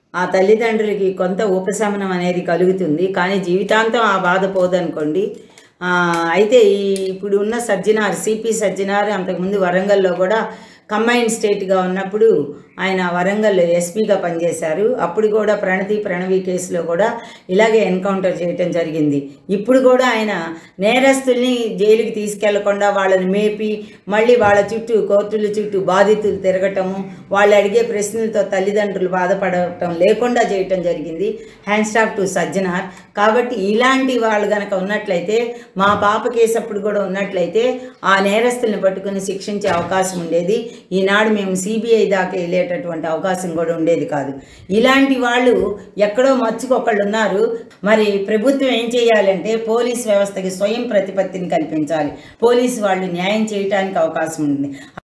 ఆ తల్లిదండ్రులకి కొంత ఉపశమనం అనేది కలుగుతుంది. కానీ జీవితాంతం ఆ బాధ పోదనుకోండి. అయితే ఇప్పుడు ఉన్న సజ్జనార్, సిపి సజ్జనార్ అంతకుముందు వరంగల్లో కూడా కంబైన్డ్ స్టేట్గా ఉన్నప్పుడు ఆయన వరంగల్ ఎస్పీగా పనిచేశారు. అప్పుడు కూడా ప్రణవి కేసులో కూడా ఇలాగే ఎన్కౌంటర్ చేయటం జరిగింది. ఇప్పుడు కూడా ఆయన నేరస్తుల్ని జైలుకి తీసుకెళ్లకుండా వాళ్ళని మేపి మళ్ళీ వాళ్ళ చుట్టూ కోర్టుల చుట్టూ బాధితులు తిరగటము, వాళ్ళు అడిగే ప్రశ్నలతో తల్లిదండ్రులు బాధపడటం లేకుండా చేయటం జరిగింది. Hands off to Sajjanar. కాబట్టి ఇలాంటి వాళ్ళు కనుక ఉన్నట్లయితే, మా పాప కేసు అప్పుడు కూడా ఉన్నట్లయితే ఆ నేరస్తుల్ని పట్టుకుని శిక్షించే అవకాశం ఉండేది. ఈనాడు మేము సిబిఐ దాకా వెళ్ళేటటువంటి అవకాశం కూడా ఉండేది కాదు. ఇలాంటి వాళ్ళు ఎక్కడో మచ్చుకొకళ్ళు ఉన్నారు. మరి ప్రభుత్వం ఏం చేయాలంటే పోలీస్ వ్యవస్థకి స్వయం ప్రతిపత్తిని కల్పించాలి. పోలీసు వాళ్ళు న్యాయం చేయడానికి అవకాశం ఉంది.